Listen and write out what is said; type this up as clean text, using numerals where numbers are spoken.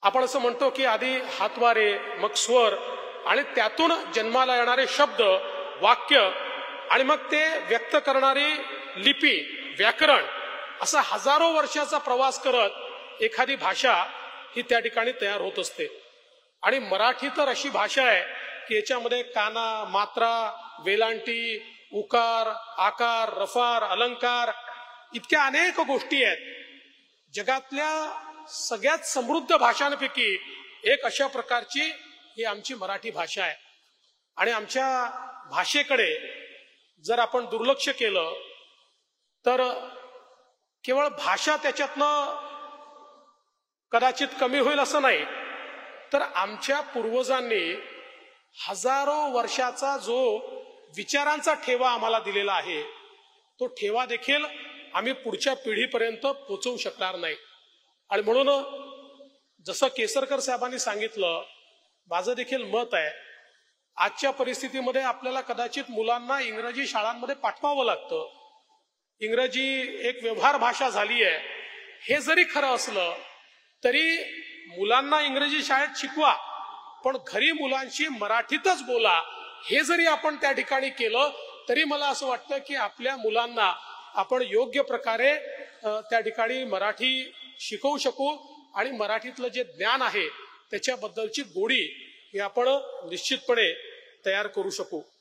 आपण असं म्हणतो की आधी हातवारे, मग स्वर आणि त्यातून जन्माला येणारे शब्द, वाक्य आणि मग ते व्यक्त करणारी लिपी, व्याकरण, असा हजारो वर्षाचा प्रवास करत एखादी भाषा ही त्या ठिकाणी तयार होत असते. आणि मराठी तर अशी भाषा आहे की याच्यामध्ये काना, मात्रा, वेलांटी, उकार, आकार, रफार, अलंकार इतक्या अनेक गोष्टी आहेत. जगातल्या सगळ्यात समृद्ध भाषांपैकी एक अशा प्रकारची ही आमची मराठी भाषा आहे. आणि आमच्या भाषेकडे जर आपण दुर्लक्ष केलं तर केवळ भाषा त्याच्यातनं कदाचित कमी होईल असं नाही, तर आमच्या पूर्वजांनी हजारो वर्षाचा जो विचारांचा ठेवा आम्हाला दिलेला आहे तो ठेवा देखील आम्ही पुढच्या पिढीपर्यंत पोहोचवू शकणार नाही. आणि म्हणून जसं केसरकर साहेबांनी सांगितलं, माझं देखील मत आहे, आजच्या परिस्थितीमध्ये आपल्याला कदाचित मुलांना इंग्रजी शाळांमध्ये पाठवावं लागतं. इंग्रजी एक व्यवहार भाषा झाली आहे. हे जरी खरं असलं तरी मुलांना इंग्रजी शाळेत शिकवा, पण घरी मुलांशी मराठीतच बोला. हे जरी आपण त्या ठिकाणी केलं तरी मला असं वाटतं की आपल्या मुलांना आपण योग्य प्रकारे त्या ठिकाणी मराठी शिकवू शकू आणि मराठीतलं जे ज्ञान आहे त्याच्याबद्दलची गोडी ही आपण निश्चितपणे तयार करू शकू.